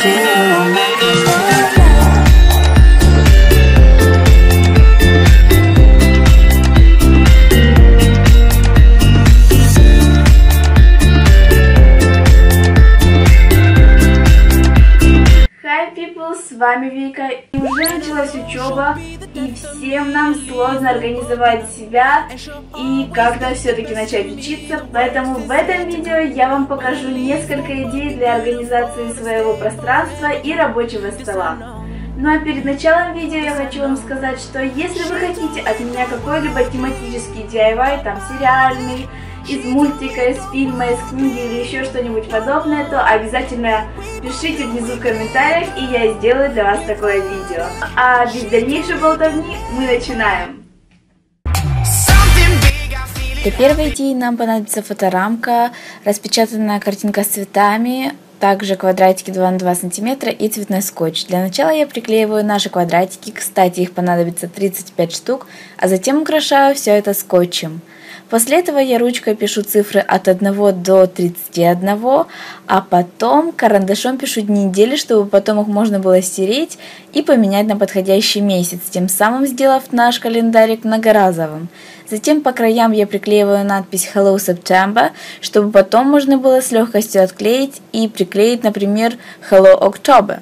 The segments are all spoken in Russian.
С вами Вика, и уже началась учеба, и всем нам сложно организовать себя и как-то все-таки начать учиться, поэтому в этом видео я вам покажу несколько идей для организации своего пространства и рабочего стола. Ну а перед началом видео я хочу вам сказать, что если вы хотите от меня какой-либо тематический DIY, там сериальный, из мультика, из фильма, из книги или еще что-нибудь подобное, то обязательно пишите внизу в комментариях, и я сделаю для вас такое видео. А без дальнейшей болтовни мы начинаем. Для первой идеи нам понадобится фоторамка, распечатанная картинка с цветами, также квадратики 2 на 2 см и цветной скотч. Для начала я приклеиваю наши квадратики, кстати, их понадобится 35 штук, а затем украшаю все это скотчем. После этого я ручкой пишу цифры от 1 до 31, а потом карандашом пишу дни недели, чтобы потом их можно было стереть и поменять на подходящий месяц, тем самым сделав наш календарик многоразовым. Затем по краям я приклеиваю надпись Hello September, чтобы потом можно было с легкостью отклеить и приклеить, например, Hello October.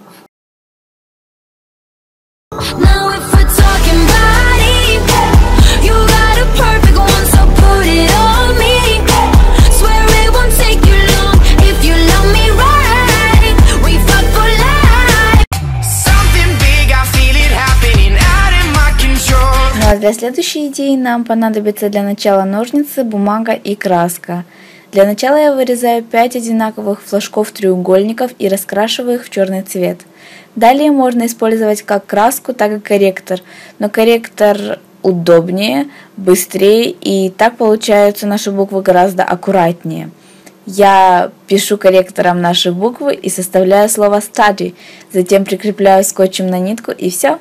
Для следующей идеи нам понадобится для начала ножницы, бумага и краска. Для начала я вырезаю 5 одинаковых флажков-треугольников и раскрашиваю их в черный цвет. Далее можно использовать как краску, так и корректор, но корректор удобнее, быстрее, и так получаются наши буквы гораздо аккуратнее. Я пишу корректором наши буквы и составляю слово study, затем прикрепляю скотчем на нитку, и все.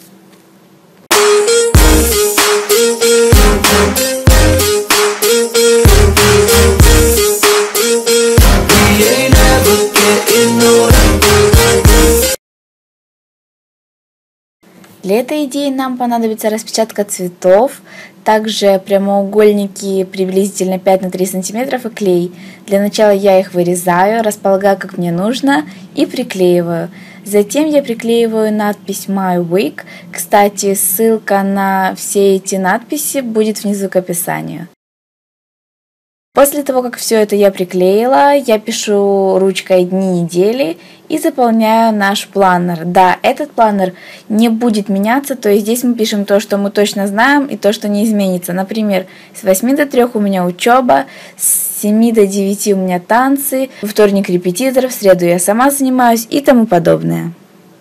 Для этой идеи нам понадобится распечатка цветов, также прямоугольники приблизительно 5 на 3 см и клей. Для начала я их вырезаю, располагаю как мне нужно и приклеиваю. Затем я приклеиваю надпись My Week. Кстати, ссылка на все эти надписи будет внизу к описанию. После того, как все это я приклеила, я пишу ручкой дни недели и заполняю наш планер. Да, этот планер не будет меняться, то есть здесь мы пишем то, что мы точно знаем, и то, что не изменится. Например, с 8 до 3 у меня учеба, с 7 до 9 у меня танцы, во вторник репетитор, в среду я сама занимаюсь и тому подобное.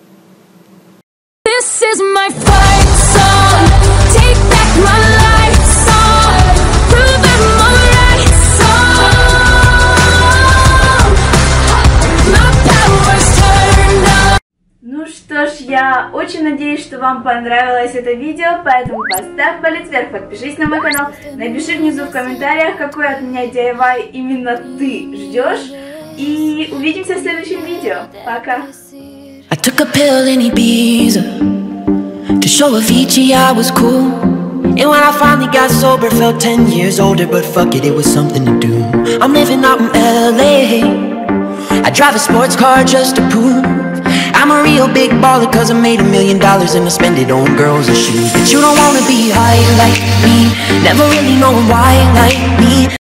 This is my fight song. Take back my life song. Prove it more. Ну что ж, я очень надеюсь, что вам понравилось это видео, поэтому поставь палец вверх, подпишись на мой канал, напиши внизу в комментариях, какой от меня DIY именно ты ждешь, и увидимся в следующем видео. Пока! I took a pill in Ibiza to show Avicii I was cool. And when I finally got sober, felt 10 years older, but fuck it, it was something to do. I'm living out in LA. I drive a sports car just to prove I'm a real big baller, cause I made $1 million and I spend it on girls and shoes. But you don't wanna be high like me, never really knowing why like me.